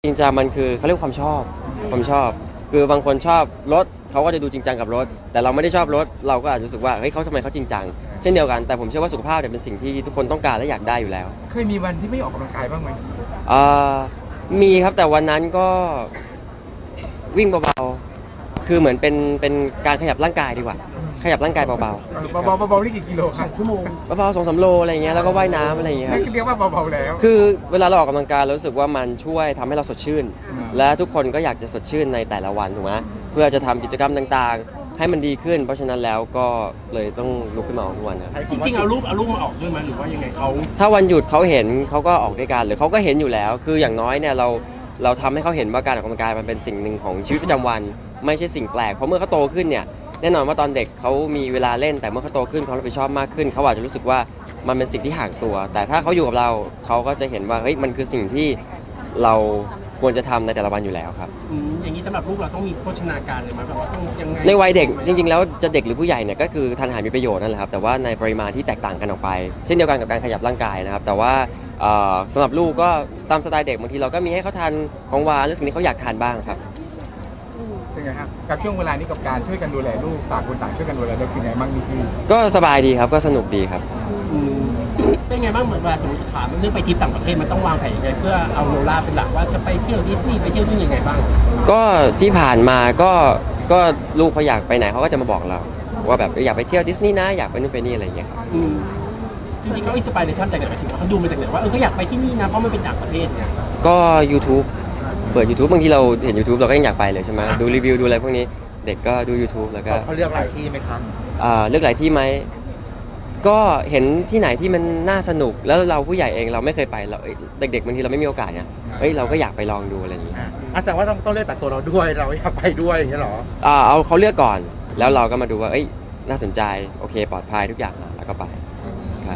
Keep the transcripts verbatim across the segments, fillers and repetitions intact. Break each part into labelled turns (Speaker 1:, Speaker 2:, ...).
Speaker 1: จริงจังมันคือเขาเรียกความชอบความชอบคือบางคนชอบรถเขาก็จะดูจริงจังกับรถแต่เราไม่ได้ชอบรถเราก็อาจจะรู้สึกว่าเฮ้ยเขาทำไมเขาจริงจังเช่นเดียวกันแต่ผมเชื่อว่าสุขภาพเนี่ยเป็นสิ่งที่ทุกคนต้องการและอยากได้อยู่แล้ว
Speaker 2: เคยมีวันที่ไม่ออกกำลังกายบ้างไหม
Speaker 1: อ่ามีครับแต่วันนั้นก็วิ่งเบาๆคือเหมือนเป็นเป็นการขยับร่างกายดีกว่าขยับร่างกายเบาๆ
Speaker 2: เบาๆเบาๆนี่กี่กิโลครับชั่วโมง
Speaker 1: เบาๆสองสามโลอะไรเงี้ยแล้วก็ว่ายน้ำอะไรเงี้ยครับ
Speaker 2: นี่เรียกว่าเบาๆแล้ว
Speaker 1: คือเวลาเราออกกำลังกายเรารู้สึกว่ามันช่วยทำให้เราสดชื่นและทุกคนก็อยากจะสดชื่นในแต่ละวันถูกไหมเพื่อจะทำกิจกรรมต่างๆให้มันดีขึ้นเพราะฉะนั้นแล้วก็เลยต้องลุกขึ้นมาออกทุกวันนะ
Speaker 3: จริงๆเอารูปเอารูปมาออกด้วยไหมหรือว่ายังไงเขา
Speaker 1: ถ้าวันหยุดเขาเห็นเขาก็ออกด้วยกันหรือเขาก็เห็นอยู่แล้วคืออย่างน้อยเนี่ยเราเราทำให้เขาเห็นว่าการออกกำลังกายมันเป็นสิ่งหนึ่งของชีวิตประจำวันไม่ใช่สิ่งแปลกเพราะเมื่อเขาโตขึ้นเนี่ยแน่นอนว่าตอนเด็กเขามีเวลาเล่นแต่เมื่อเขาโตขึ้นเขารับผิดชอบมากขึ้นเขาอาจจะรู้สึกว่ามันเป็นสิ่งที่ห่างตัวแต่ถ้าเขาอยู่กับเราเขาก็จะเห็นว่าเฮ้ยมันคือสิ่งที่เราควรจะทำในแต่ละวันอยู่แล้วครับ
Speaker 3: อย่างนี้สำหรับลูกเราต้องมีโภชนาการเลยไหมแบบว่าต้องยังไง
Speaker 1: ในวัยเด็กจริงๆแล้วจะเด็กหรือผู้ใหญ่เนี่ยก็คือทานอาหารมีประโยชน์นั่นแหละครับแต่ว่าในปริมาณที่แตกต่างกันออกไปเช่นเดียวกันกับการขยับร่างกายนะครับแต่ว่าสำหรับลูกก็ตามสไตล์เด็กบางทีเราก็มีให้เขาทานของหวานหรือสิ่งที่เขาอยากทานบ้างครับ
Speaker 2: เป็นไงครับกับช่วงเวลานี้กับการช่วยกันดูแลลูกต่างคนต่างช่วยกันดูแลลูกเป็นไงบ้างมีที่
Speaker 1: ก็สบายดีครับก็สนุกดีครับ
Speaker 3: เป็นไงบ้างเหมือนเวลาสมมติถามเรื่องไปทริปต่างประเทศมันต้องวางแผนยังไงเพื่อเอาโนล่าเป็นหลักว่าจะไปเที่ยวดิสนีย์ไปเที่ยวนี่ยังไงบ้าง
Speaker 1: ก็ที่ผ่านมาก็ก็ลูกเขาอยากไปไหนเขาก็จะมาบอกเราว่าแบบอยากไปเที่ยวดิสนีย์นะอยากไปนู่นไปนี่อะไรอย่างเงี้ยครับ
Speaker 3: จริงๆเขาอินสไปเรชั่นจากไหนหมายถึงว่าเขาดูมาจากไหนว่าเออเขาอยากไปที่นี่นะเพราะมันเป็นต่างประเทศเนี่ย
Speaker 1: ก็ YouTube เปิด YouTube บางทีเราเห็น YouTube เราก็ยังอยากไปเลยใช่ไหมดูรีวิวดูอะไรพวกนี้เด็กก็ดู YouTube แล้วก็
Speaker 2: เขาเลือกหลายที่ไหมครับ
Speaker 1: อ่าเลือกหลายที่ไหมก็เห็นที่ไหนที่มันน่าสนุกแล้วเราผู้ใหญ่เองเราไม่เคยไปเราเด็กๆบางทีเราไม่มีโอกาสเนี่ยเฮ้ยเราก็อยากไปลองดูอะไรอย่างนี้
Speaker 2: อ่ะแต่ว่าต้องต้องเลือกจากตัวเราด้วยเราอยากไปด้วยอย่างเงี้ยหรอ
Speaker 1: อ่าเอาเขาเลือกก่อนแล้วเราก็มาดูว่าเอ้ยน่าสนใจโอเคปลอดภัยทุกอย่างแล้วก็ไปครับ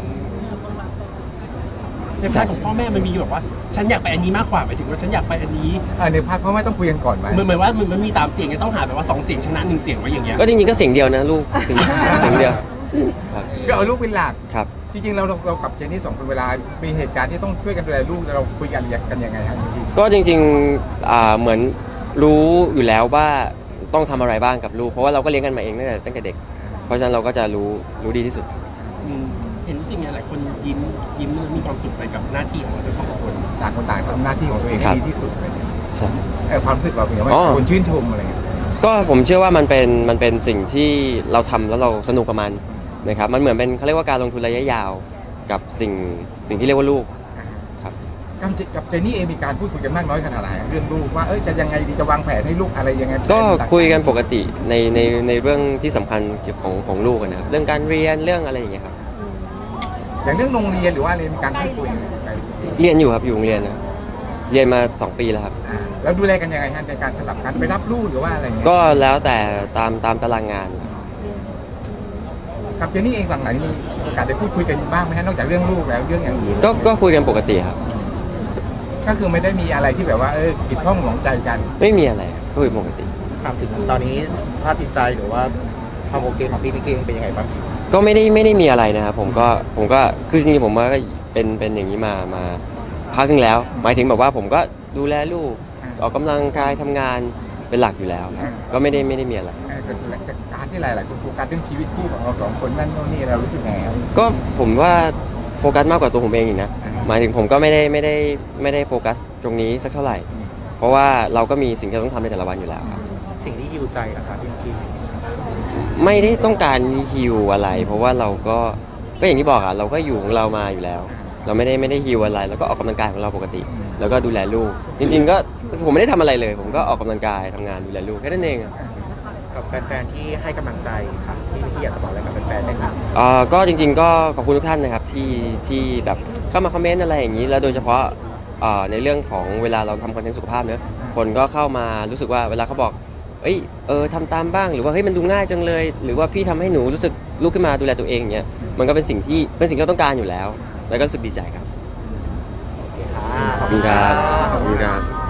Speaker 3: ในภาคของพ่อแม่มันมีแบบว่าฉันอยากไปอันนี้มากกว่าหมายถึงว่าฉันอยากไปอันนี้
Speaker 2: ในภาคพ่อแม่ต้องคุยกันก่อนไหม
Speaker 3: เหมือนเหมือนว่ามันมีสามเสียงต้องหาแบบว่าสองเสียงชนะหนึ่งเสียงไว้อย่างเงี้ย
Speaker 1: ก็จริงๆก็เสียงเดียวนะลูกเสียงเดียว
Speaker 2: ก็เอาลูกเป็นหลัก
Speaker 1: ครับ
Speaker 2: จริงๆเราเรากับเจนนี่สองคนเวลามีเหตุการณ์ที่ต้องช่วยกันดูแลลูกเราคุยกันกันยังไงครับ
Speaker 1: ก็จริงๆอ่าเหมือนรู้อยู่แล้วว่าต้องทำอะไรบ้างกับลูกเพราะว่าเราก็เลี้ยงกันมาเองตั้งแต่ตั้งแต่เด็กเพราะฉะนั้นเราก็จะรู้รู้ดีที่สุด
Speaker 3: เห็นรู้สึกไงหลายคนยิ้มยิ้มมีความสุขไปกับหน้าที่ของเราทั้งสองคน
Speaker 2: ต่างคนต่างทำหน้าที่ของตัวเองให้ดีที่สุดเลย
Speaker 1: ใช่
Speaker 2: ความรู้สึกเราเป็นยังไงคนชื่นชมอะไรเงี้ย
Speaker 1: ก็ผมเชื่อว่ามันเป็นมันเป็นสิ่งที่เราทำแล้วเราสนุกกับมันนะครับมันเหมือนเป็นเขาเรียกว่าการลงทุนระยะยาวกับสิ่งสิ่งที่เรียกว่าลูกครับ
Speaker 2: กับเจนนี่เองมีการพูดคุยกันมากน้อยขนาดไหนเรื่องลูกว่าเอ้ยจะยังไงดีจะวางแผนให้ลูกอะไรยังไง
Speaker 1: ก็คุยกันปกติในในในเรื่องที่สำคัญเกี่ยวกับของของลูกนะครับเรื่องการเรียนเรื่องอะไรอย่างเงี้ยครับ
Speaker 2: อย่างเรื่องโรงเรียนหรือว่าอะไรมีการพูดคุย
Speaker 1: เรียนอยู่ครับอยู่โรงเรียนนะเรียนมาสองปีแล้วครับ
Speaker 2: แล้วดูแลกันยังไงฮะในการสลับกันไปรับลูกหรือว่าอะไรเงี้ย
Speaker 1: ก็แล้วแต่ตามตามตารางงาน
Speaker 2: กับเจนนี่เองฝั่งไหนมีโอกาสได้พูดคุยกันบ้างไหมฮะนอกจากเรื่องลูกแล้วเรื่องอย่างอื่น
Speaker 1: ก็ก็คุยกันปกติครับ
Speaker 2: ก็คือไม่ได้มีอะไรที่แบบว่าเออผิดข้องหมองใจกัน
Speaker 1: ไม่มีอะไรคุยปกติ
Speaker 2: ถามถึงตอนนี้สภาพจิตใจหรือว่าความโอเคของพี่พิกเองเป็นยังไงบ้าง
Speaker 1: ก็ไม่ได้ไม่ได้มีอะไรนะครับผมก็ผมก็คือจริงๆผมว่าก็เป็นเป็นอย่างนี้มามาพักนึงแล้วหมายถึงแบบว่าผมก็ดูแลลูกออกกำลังกายทำงานเป็นหลักอยู่แล้วก็ไม่ได้ไม่ได้มีอะไร
Speaker 2: การที่หลายๆคนโฟกัสเรื่องชีวิตคู่ของเราสองคนนั่นนี่เรารู้สึกไง
Speaker 1: ก็ผมว่าโฟกัสมากกว่าตัวผมเองอีกนะหมายถึงผมก็ไม่ได้ไม่ได้ไม่ได้โฟกัสตรงนี้สักเท่าไหร่เพราะว่าเราก็มีสิ่งที่ต้องทำในแต่ละวันอยู่แล้วครับ
Speaker 2: สิ่งที่ฮิวใจนะครับพี่พี่
Speaker 1: ไม่ได้ต้องการฮิวอะไรเพราะว่าเราก็ก็อย่างที่บอกอ่ะเราก็อยู่ของเรามาอยู่แล้วเราไม่ได้ไม่ได้ฮิวอะไรแล้วก็ออกกำลังกายของเราปกติแล้วก็ดูแลลูกจริงๆก็ผมไม่ได้ทำอะไรเลยผมก็ออกกำลังกายทำงานดูแลลูกแค่นั้นเอง
Speaker 2: กับแฟนๆที่ให้กำลังใจครับที่ที่อยากจะบอกอะไรกับแฟนๆไหมครับ
Speaker 1: อ่าก็จริงๆก็ขอบคุณทุกท่านนะครับที่ที่แบบเข้ามาคอมเมนต์อะไรอย่างนี้แล้วโดยเฉพาะอ่าในเรื่องของเวลาเราทำคอนเทนต์สุขภาพเนอะคนก็เข้ามารู้สึกว่าเวลาเขาบอกเอ้ยเออทำตามบ้างหรือว่าเฮ้ยมันดูง่ายจังเลยหรือว่าพี่ทำให้หนูรู้สึกลุกขึ้นมาดูแลตัวเองอย่างเงี้ยมันก็เป็นสิ่งที่เป็นสิ่งที่เราต้องการอยู่แล้วแล้วก็รู้สึกดีใจครับ
Speaker 2: ขอบคุณครับ
Speaker 1: ขอบคุณครับ